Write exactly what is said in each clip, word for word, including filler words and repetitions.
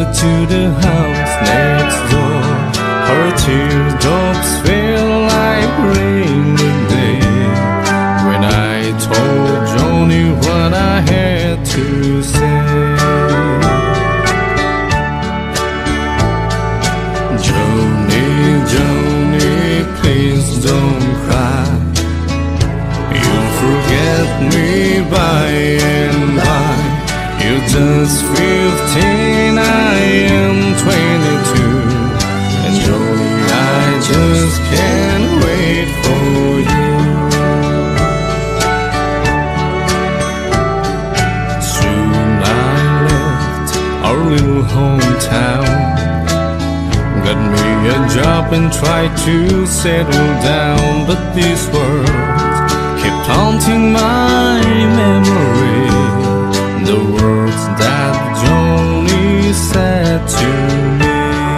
to the house next door. Her teardrops feel like rain today. When I told Johnny what I had to say. Johnny, Johnny, please don't cry. You'll forget me by and by. You're just fifteen, I am twenty-two. And Johnny, I just can't wait for you. Soon I left our little hometown, got me a job and tried to settle down. But these words kept haunting my memory, the words that Johnny said to me.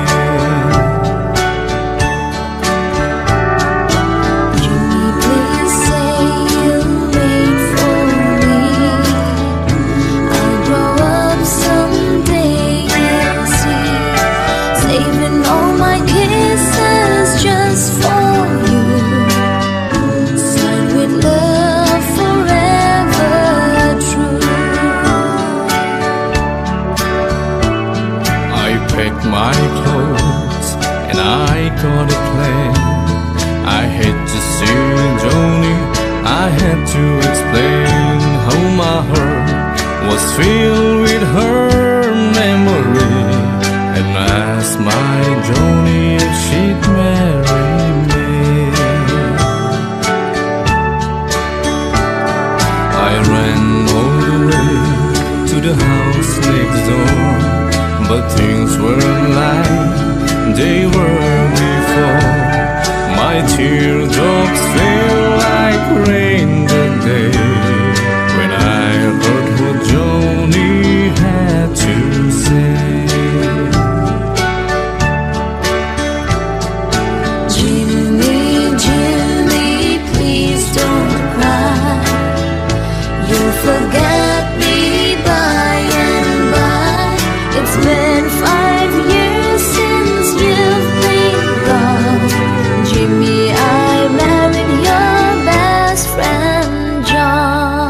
Johnny, please say you'll wait for me. I'll grow up someday, you'll see. Saving all my kisses just for you. Signed with love forever true. I packed my clothes and I got a plan. I had to see Johnny, I had to explain how my heart was filled with her memory, and asked my Johnny if she'd marry me. I ran all the way to the house next door, but things weren't like they were before. My teardrops feel like rain that day when I heard what Johnny had to say. Jimmy, Jimmy, please don't cry. You'll forget me by and by. It's been five years since you've been gone. Jimmy, I married your best friend John.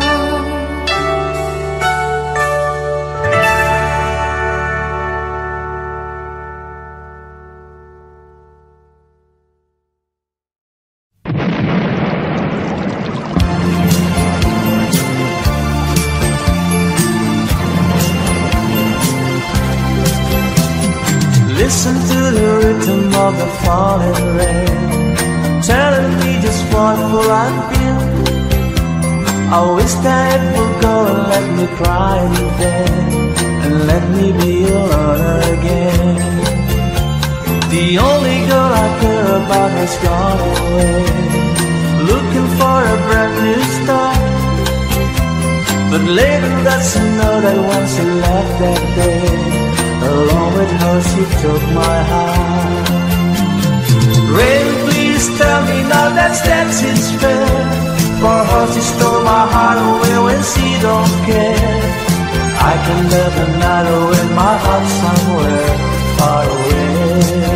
Listen to the rhythm of the falling rain, telling me just what will I feel. I wish that it would go and let me cry again, and let me be alone again. The only girl I care about has gone away, looking for a brand new start. But later that's to know that when she left that day, along with her she took my heart. Rain, please tell me now that that's it's fair. For her she stole my heart away when she don't care. I can live another with my heart somewhere far away.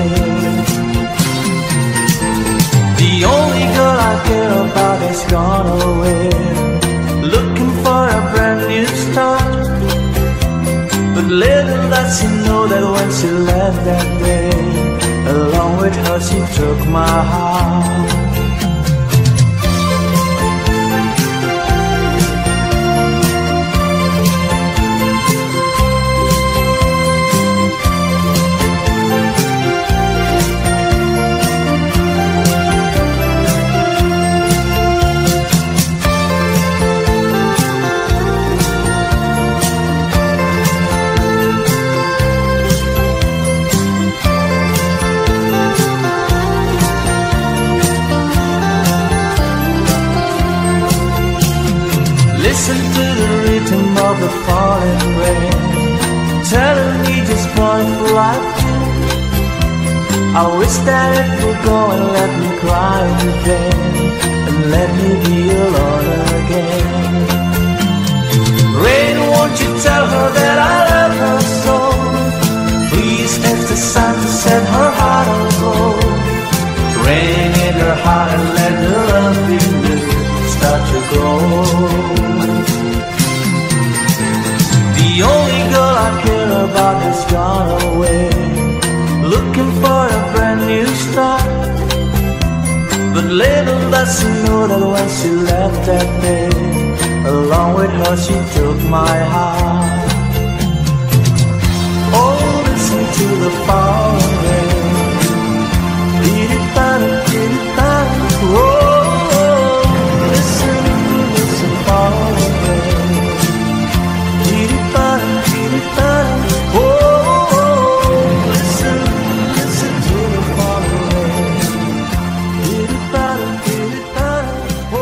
The only girl I care about has gone away, looking for a brand new start. But little does she know that when she left that day, along with her she took my heart. Listen to the rhythm of the falling rain, telling me just what will I do. I wish that it would go and let me cry again, and let me be alone again. Rain, won't you tell her that I love her so? doesn't know that when she left that day, along with her she took my heart. Oh, listen to the falling rain. Dee-dee-da-da, dee-dee-da-da. Oh, listen, listen, falling rain. Dee-dee-da-da, dee-dee-da-da. Oh, listen, listen to the falling rain. Dee-dee-da-da, dee-dee-da-da. Oh.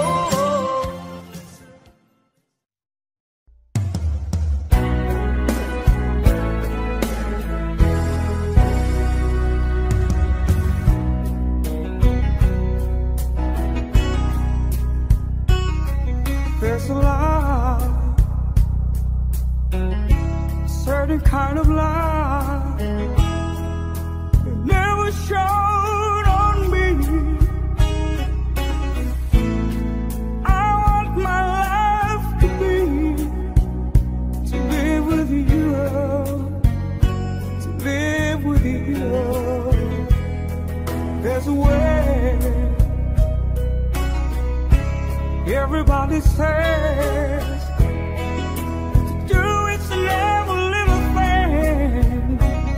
There's a lie, certain kind of lie, it never showed on me. I want my life to be, to live with you, to live with you. There's a way. Everybody says to do it's never little thing,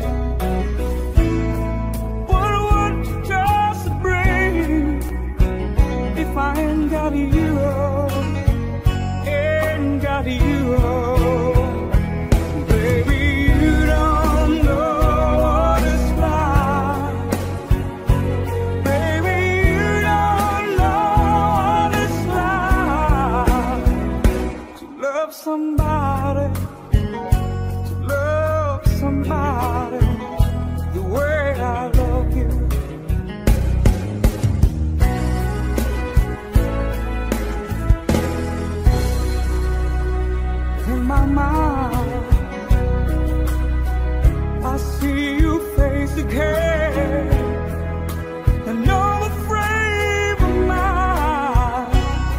but what does it bring if I ain't got you, ain't got you? Baby, you don't know what it's like. Baby, you don't know what it's like to love somebody, to love somebody the way I love you. In my mind, I see you face again, and you're the frame of mind.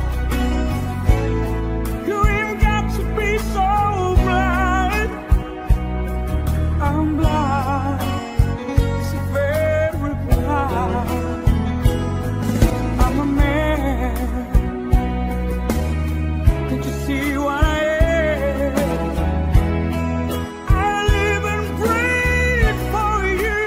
You ain't got to be so blind. I'm blind, so very blind. I'm a man. Can't you see what I am? I live and breathe for you.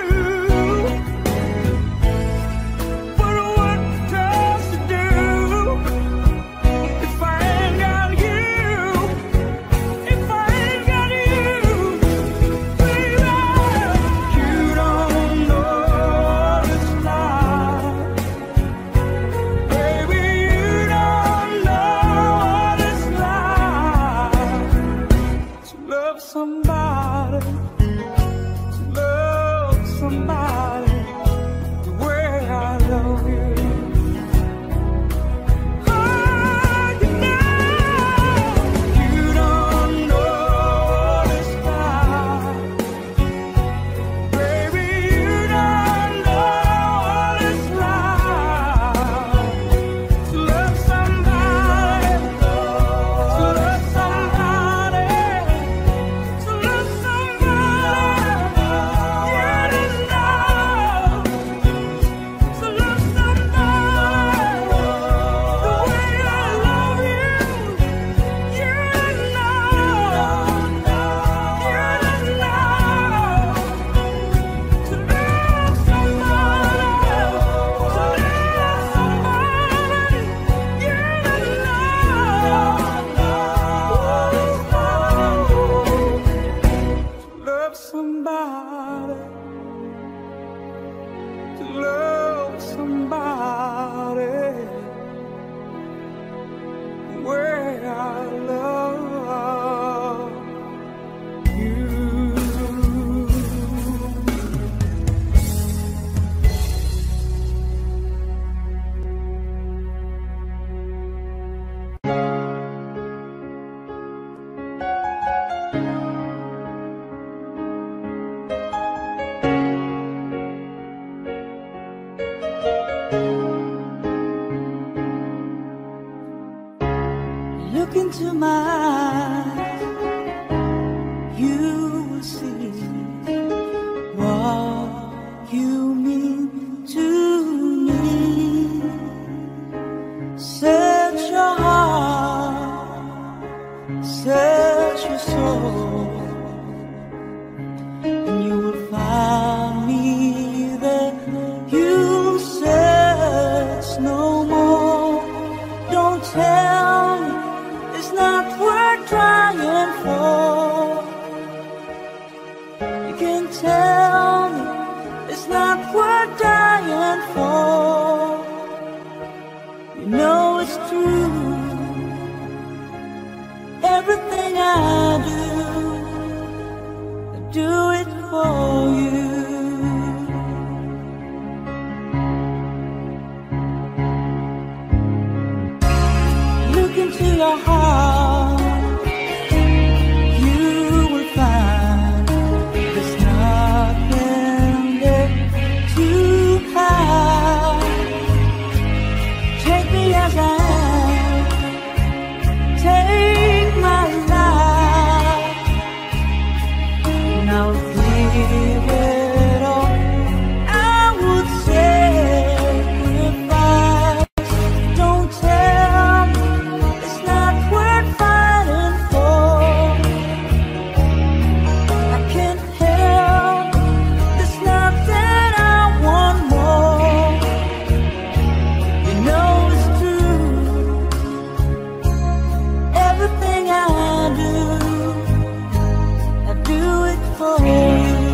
But what does it do if I ain't got you? If I ain't got you, baby, you don't know what it's like. Baby, you don't know what it's like to love somebody, to love somebody the way I love you. Oh, you know, you don't know what it's like. Baby, you don't know what it's like to love somebody, to love somebody, to love somebody. You don't know to love somebody the way I love you. You don't know, you don't know to love somebody, to love somebody. You don't know to love somebody, to love somebody where I love you. Look into my eyes, you will see what you mean to me. do it for you. Look into your heart, you will find there's nothing there to hide. Take me as I am, take my life. Now give it all, I would sacrifice. Don't tell me it's not worth fighting for. I can't help, there's nothing I want more. You know it's true, everything I do, I do it for you.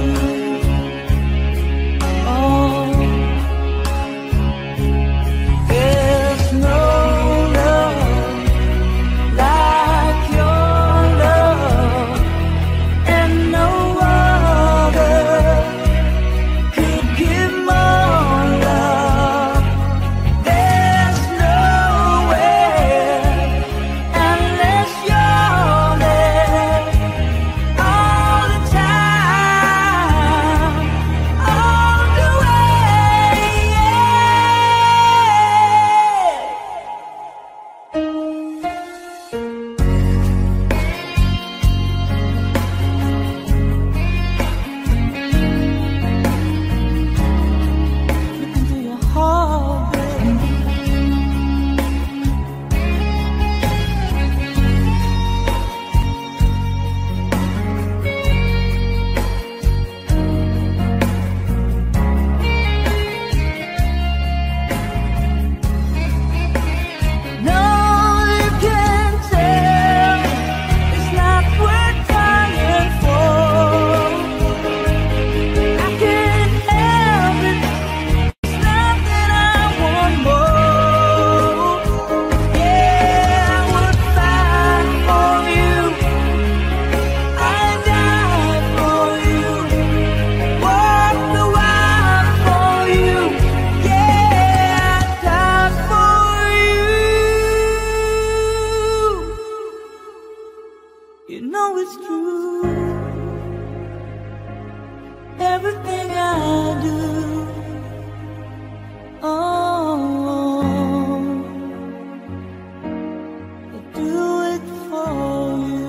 Oh, there's no love like your love, and no other could give more love. There's nowhere unless you're there all the time, all the way. Look into your heart, baby. No, you can't tell it's not worth dying for. I can't help it, it's nothing I want more. Yeah, I would fight for you, I'd die for you, walk the wild for you. Yeah, I'd die for you. You know it's true, everything I do. Oh, I do it for you.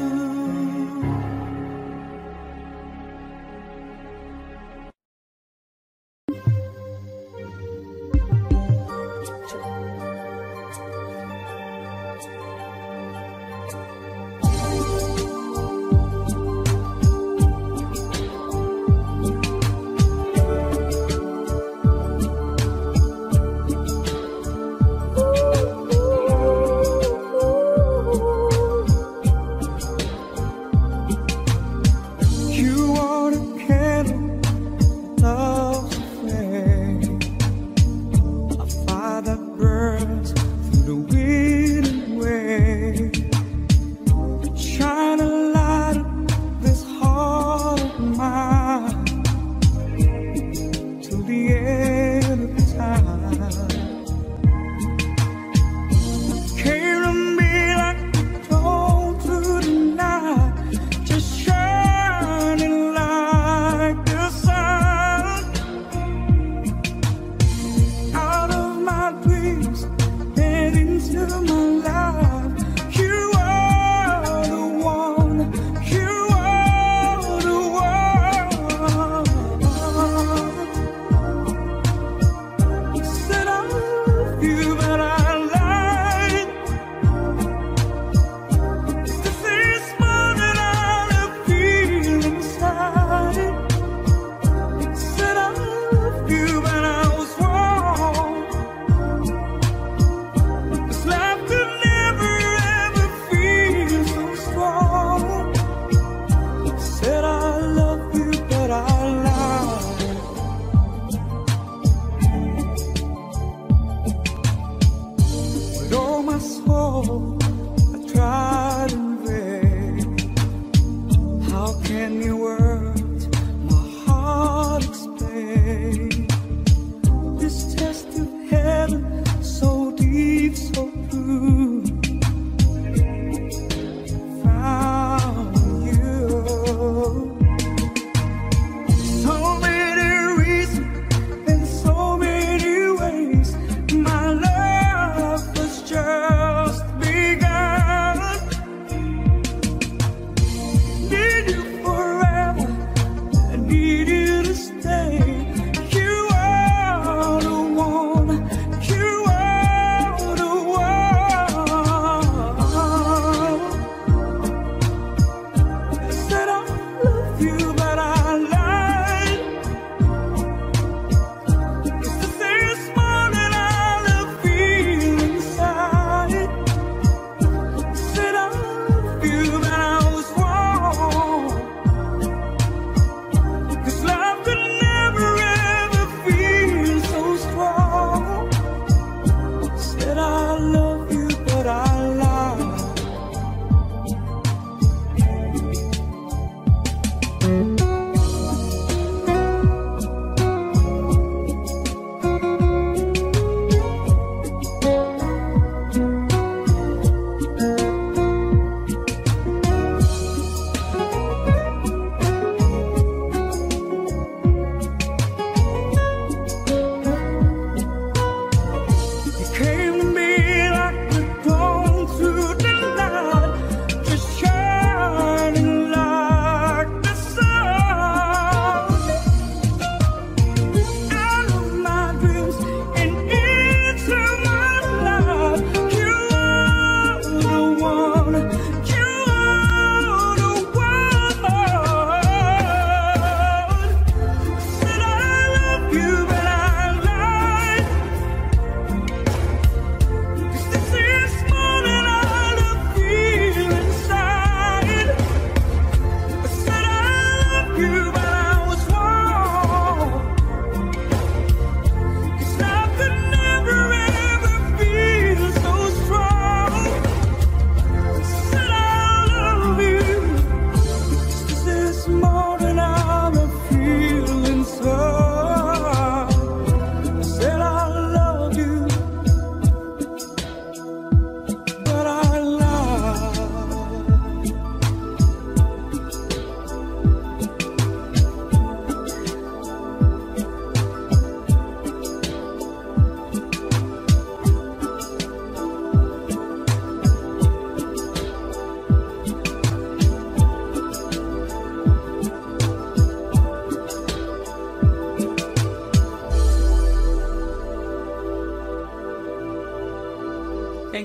You are the candle, love's flame, a fire that burns through the wind and wave. Shine a light up this heart of mine till the end of time. Came to me like the dawn through the night, just shining like the sun. Out of my dreams and into my life, you are the one, you are the one. Said I love you, but I lied. This is more than I feel inside. Said I love you, but I was wrong. This life could never ever feel so strong. Said I love you, but I lied. With all my soul, I tried in vain. How can you work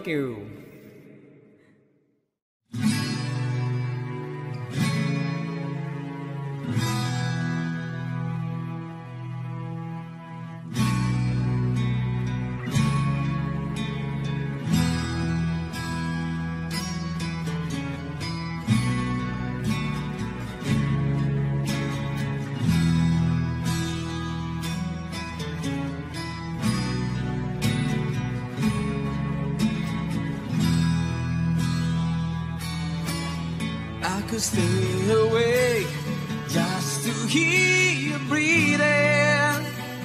Thank you. I could stay awake just to hear you breathing.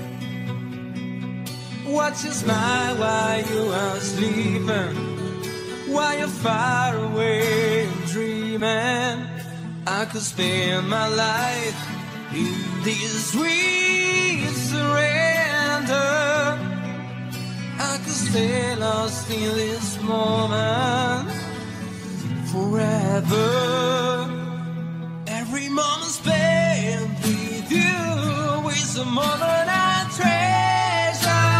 Watch you smile while you are sleeping, while you're far away and dreaming. I could spend my life in this sweet surrender. I could stay lost in this moment forever. Every moment spent with you is a moment I treasure.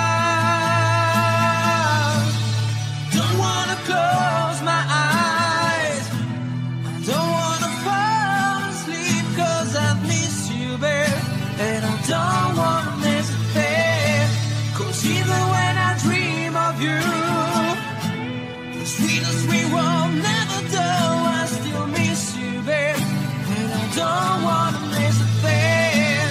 Don't wanna close my eyes, I don't wanna fall asleep, cause I miss you, babe. And I don't wanna miss a thing, cause even when I dream of you, the sweetest we will never do, I still miss you, babe. And I don't wanna miss a thing.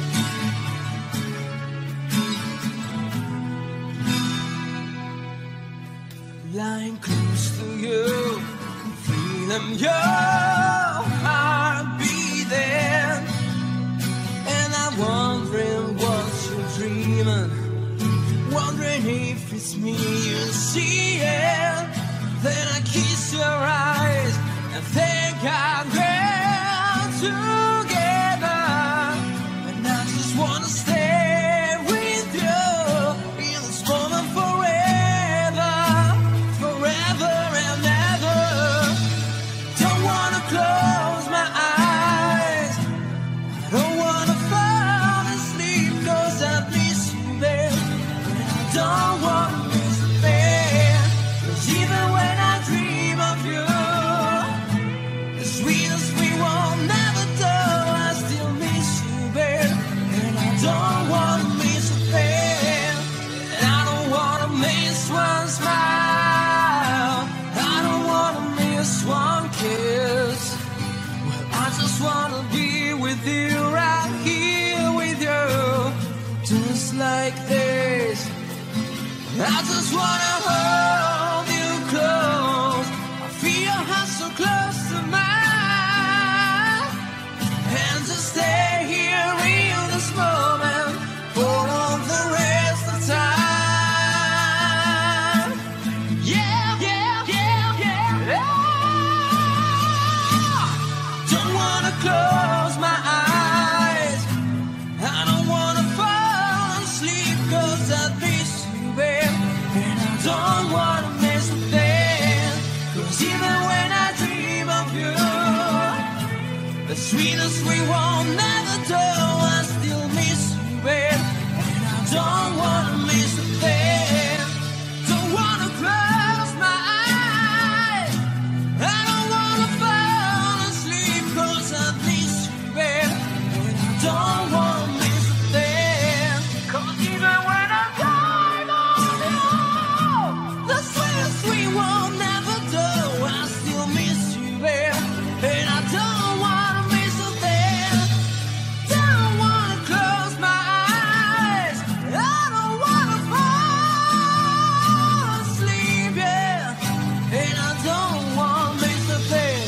Lying close to you, feeling your heart beating, and I'm wondering what you're dreaming, wondering if it's me you're seeing. Then I kiss your eyes and think I'm grand together. And I just wanna stay with you in this moment forever, forever and ever. Don't wanna close my eyes, I don't wanna fall asleep, cause I miss you, babe. And I don't wanna miss a thing, cause even when I dream of you, the sweetest we will never do, I still miss you, babe. And I don't wanna miss a thing, and I don't wanna miss one smile, I don't wanna miss one kiss. Well, I just wanna be with you, right here with you, just like this. I just wanna hold you close, I feel your heart so close to mine, and just stay here in this moment for all the rest of time. Yeah, yeah, yeah, yeah, yeah. Don't wanna close my eyes, I don't wanna fall asleep, cause I miss you, babe. And I don't wanna miss a thing, cause even when I dream of you, the sweetest we will never do, I still miss you, babe. And I don't wanna miss a thing, don't wanna close my eyes, I don't wanna fall asleep, cause I miss you, babe. And I don't wanna miss a thing, cause even when I dream of you, the sweetest we will never do, I still miss you, babe. And I don't wanna miss a thing, don't wanna close my eyes, I don't wanna fall asleep, yeah. And I don't wanna miss a thing.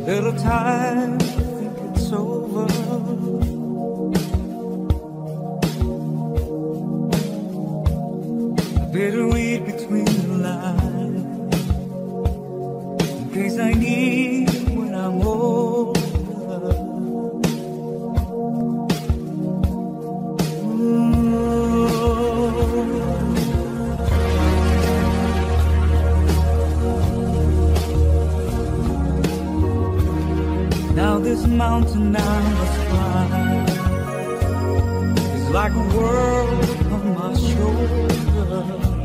Little time, I think it's over. I better read between the lines in case I need when I'm older. Now this mountain I must climb is like a world upon my shoulder.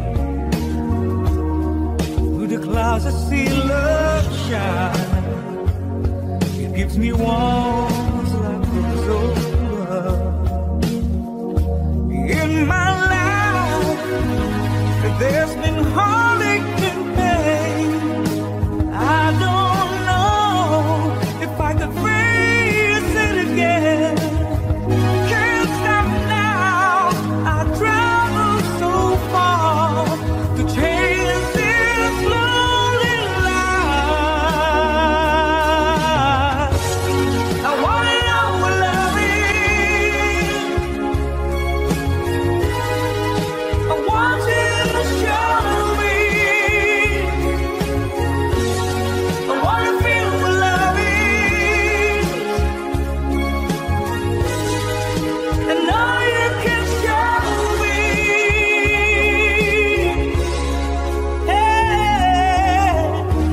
Through the clouds I see love shine. It gives me warmth like the solar. In my life there's been heartache and pain. I don't know if I could face it again. Can't stop now. I travel so far to chase this lonely life. I wanna know what love is. I want you to show me. I wanna feel what love is. And now you can show me. Hey.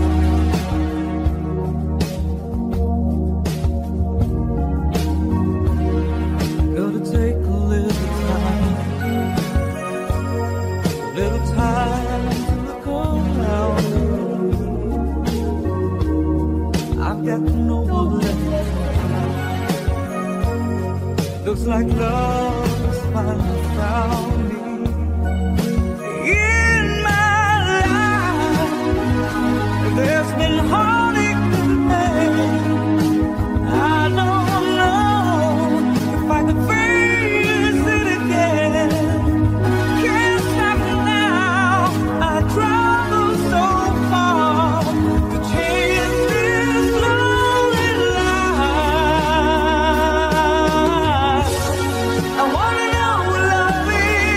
Gotta take a little time, a little time to look around me. I've got no one left. Looks like love has finally found me. In my life, there's been heartache and pain. I don't know if I could face it again. Can't stop now. I travel so far to chase this lonely life. I wanna know what love is.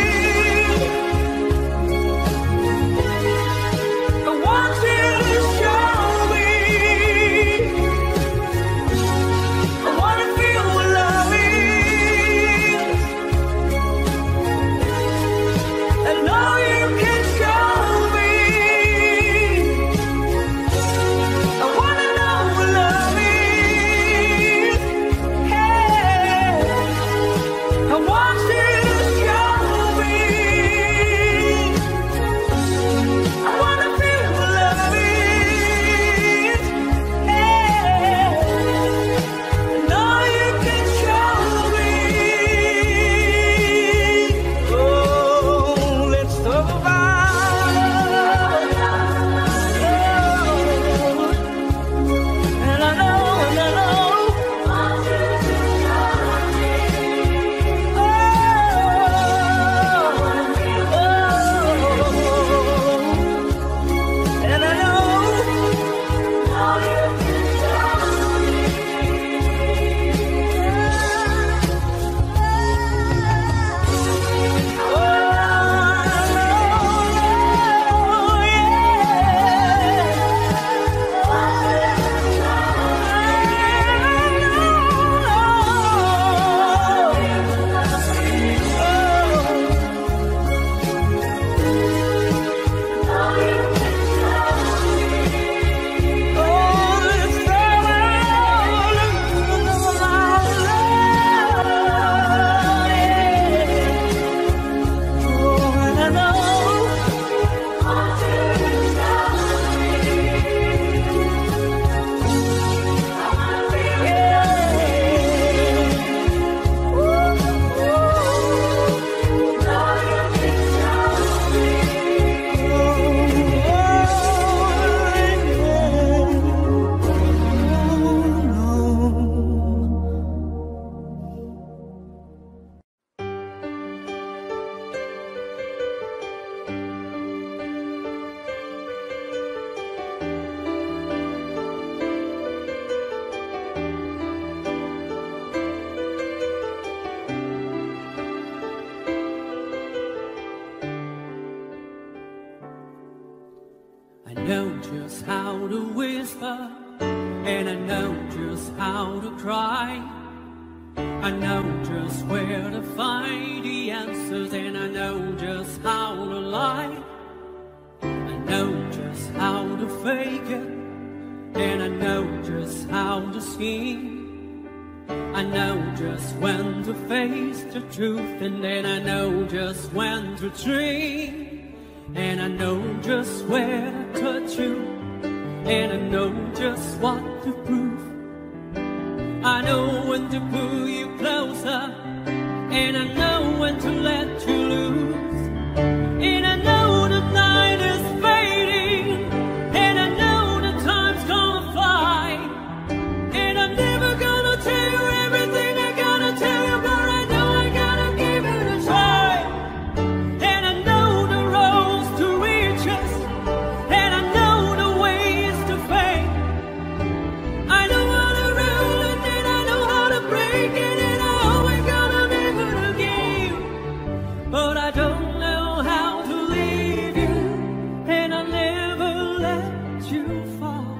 I know just how to whisper, and I know just how to cry. I know just where to find the answers, and I know just how to lie. I know just how to fake it, and I know just how to scheme. I know just when to face the truth, and then I know just when to dream. And I know just where to touch you, and I know just what to prove. I know when to pull you closer, and I know when to let you loose. And I know the night is fading, and I know the time's gonna fly. And I'm never gonna tell you everything I gotta tell you, but I know I gotta give it a try. And I know the roads to reach us, and I know the ways to fade. I know how to rule, and then I know how to break it, and I always gotta live it again. But I don't know how to leave you, and I'll never let you fall.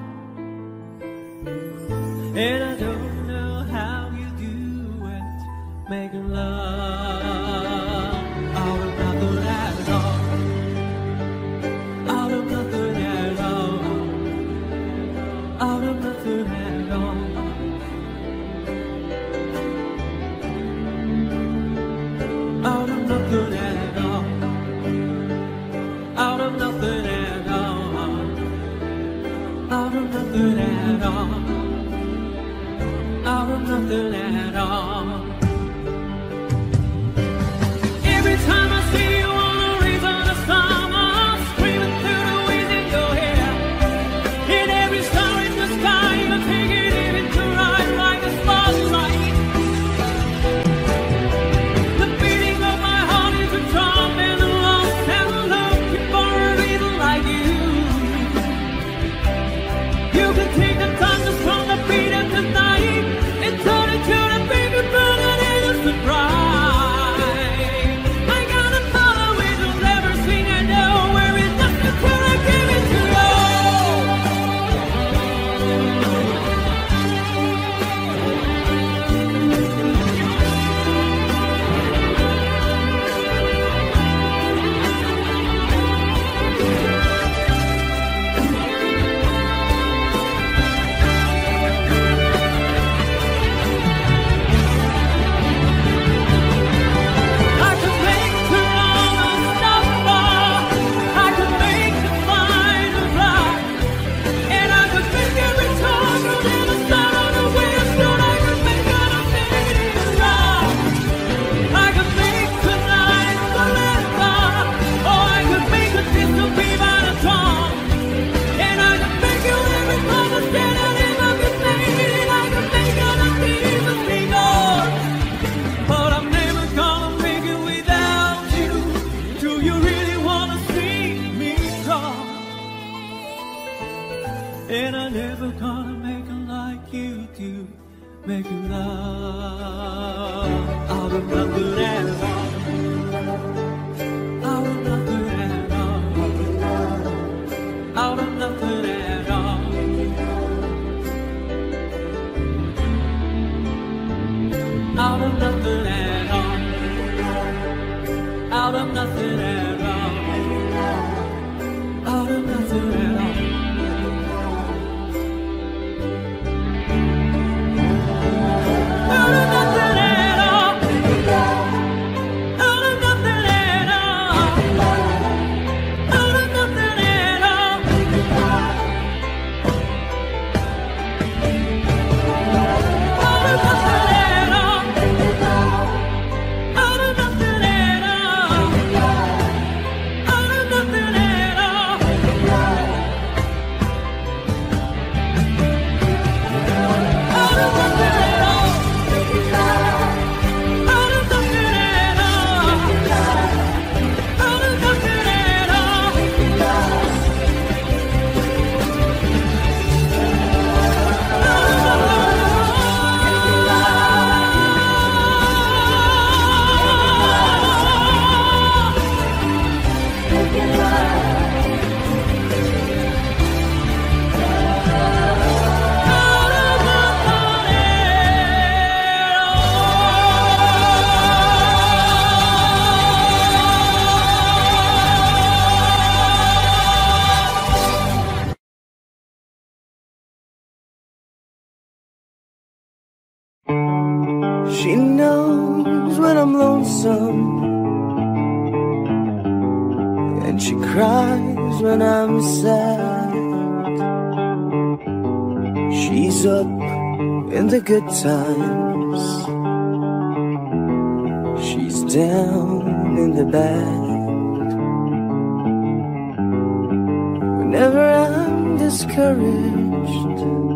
And I don't know how you do it, making love out of nothing at all, out of nothing at all, out of nothing at all, out of nothing at all, out of nothing at all, out of nothing at all, out of nothing at all. Every time I see you on the reason of summer, I'm screaming through the winds in your hair. In every star in the sky, you're taking it into ride like a spotlight. The beating of my heart is a drum, and I'm lost and looking for a reason like you. You can take the time to strong the beat of the night and turn it to the baby burning in a surprise. I gotta follow it, on everything I know, where it's nothing till I give it to you. I could make the Roman stop bar, I could make the final fly, and I could make every time you'll never start on the windshield. I could make it a fading rock. I could make the night forever, or I could make a disappear by the dawn. And I could make you every understand I'll never be fading. I could make all the demons be gone. But I'm never gonna make it without you. Do you really wanna see me cry? And I'm never gonna make it like you do, making love out of nothing at all, out of nothing at all, out of nothing at all, out of nothing at all, out of nothing at all, out of nothing at all. Out of nothing at all, out of nothing at all, out of nothing at all, out of nothing at all, out of nothing at all. She knows when I'm lonesome, and she cries when I'm sad. She's up in the good times, she's down in the bad. Whenever I'm discouraged,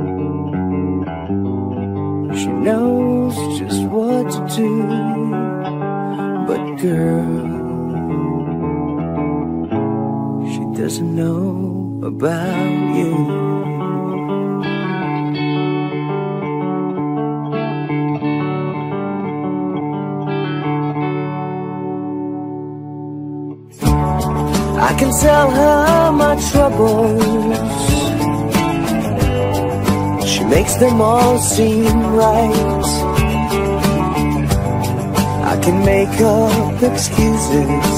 she knows just what to do. But girl, she doesn't know about you. I can tell her my troubles, she makes them all seem right. I can make up excuses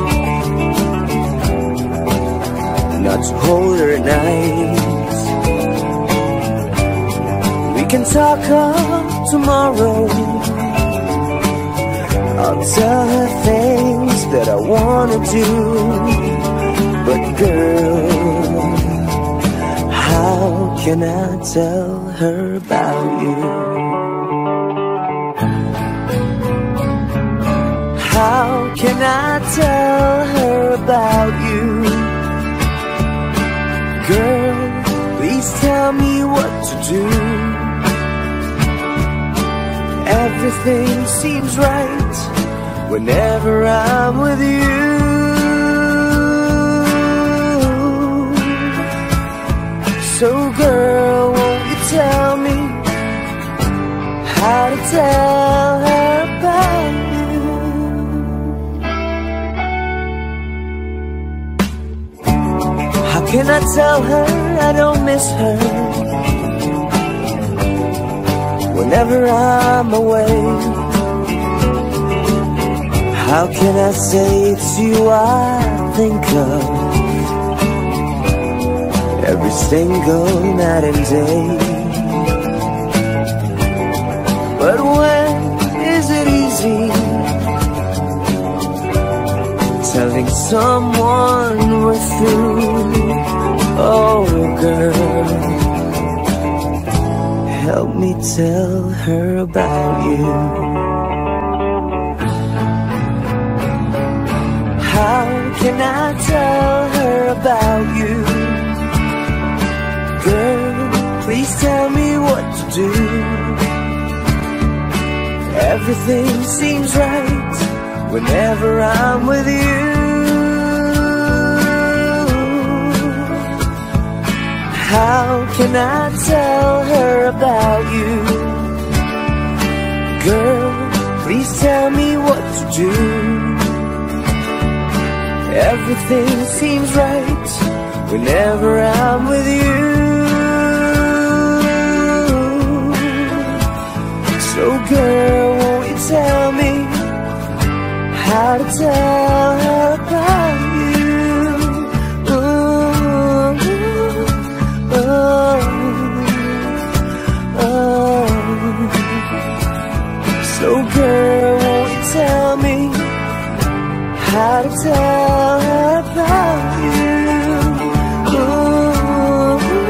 not to hold her at night. We can talk up tomorrow, I'll tell her things that I wanna do. But girl, how can I tell her about you? How can I tell her about you? Girl, please tell me what to do. Everything seems right whenever I'm with you. So girl, won't you tell me how to tell her about you? How can I tell her I don't miss her whenever I'm away? How can I say it's you I think of every single night and day? But when is it easy telling someone we're through? Oh girl, help me tell her about you. How can I tell her about you? Girl, please tell me what to do. Everything seems right whenever I'm with you. How can I tell her about you? Girl, please tell me what to do. Everything seems right whenever I'm with you. So girl, won't you tell me how to tell her about you? Ooh, oh, oh. So girl, won't you tell me how to tell her about you? Ooh.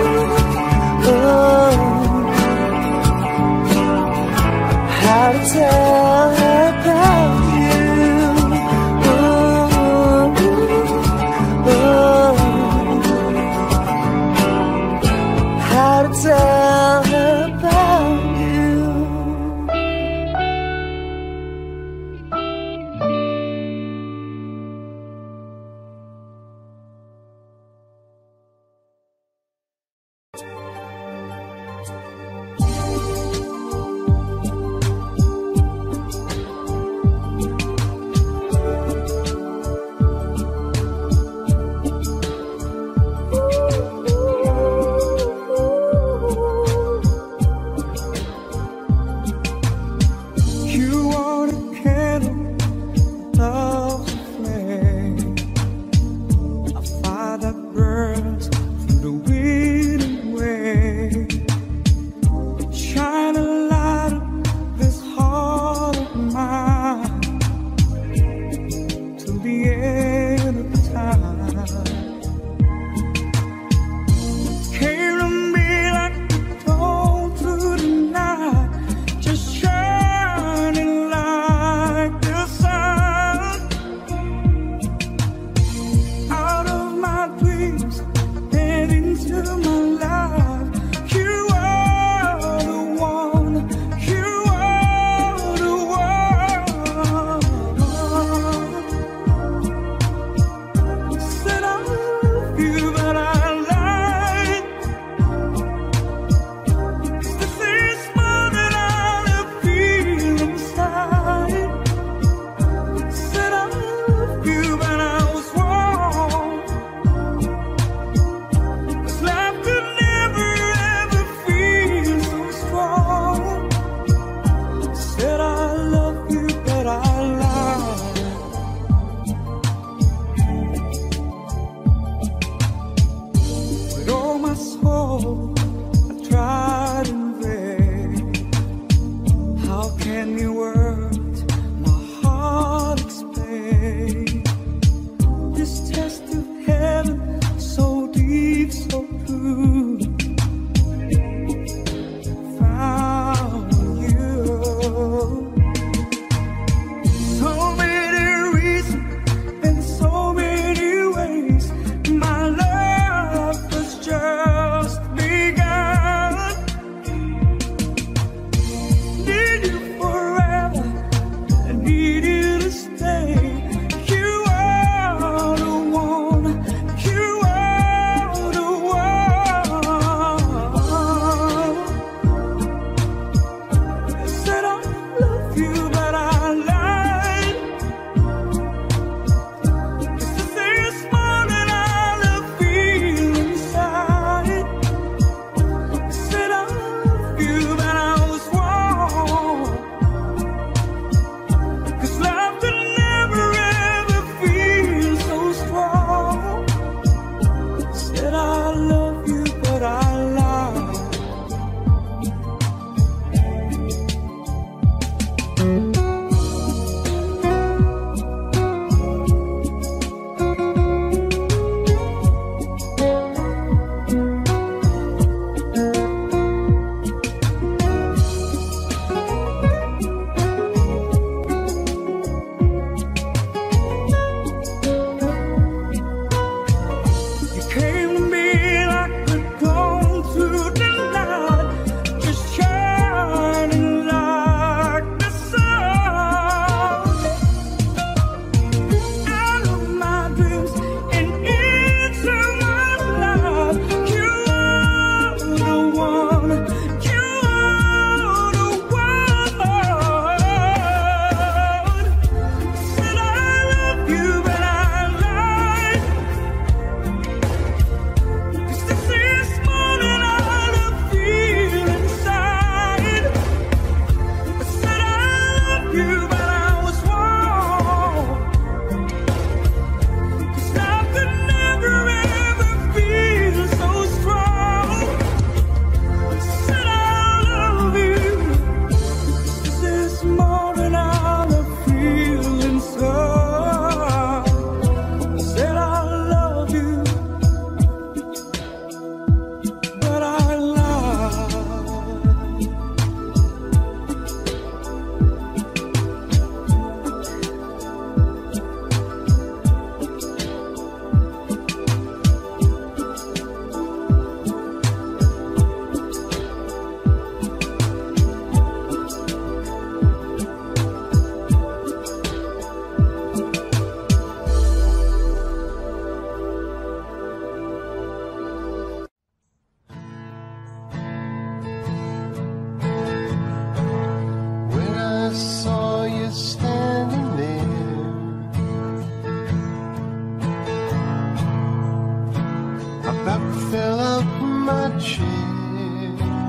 my chair,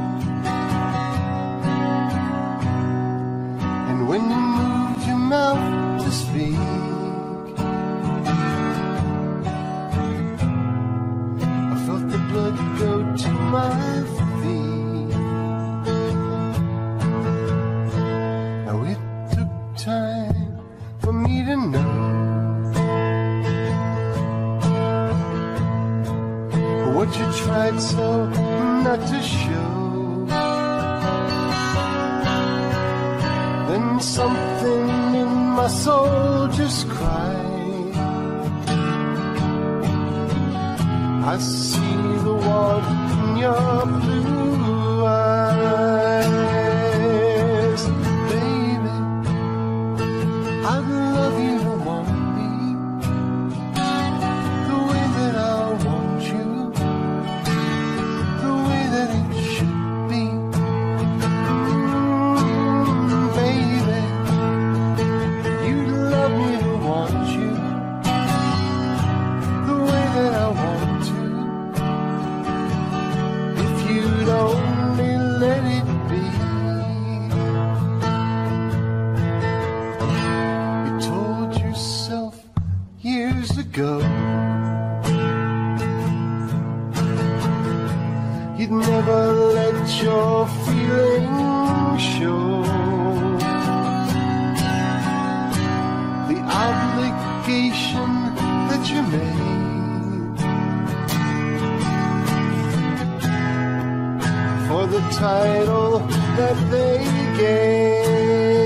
and when you moved your mouth to speak, I felt the blood go to my feet. Now it took time for me to know what you tried so not to show. Then something in my soul just cried. I see the warmth in your blue eyes. Baby, I'd love you to want me the way that I want you, the way that it should be. Mm, baby, you'd love me to want you the way that I want to, if you'd only let it be. You told yourself years ago you'd never let your feelings show. The obligation that you made for the title that they gave.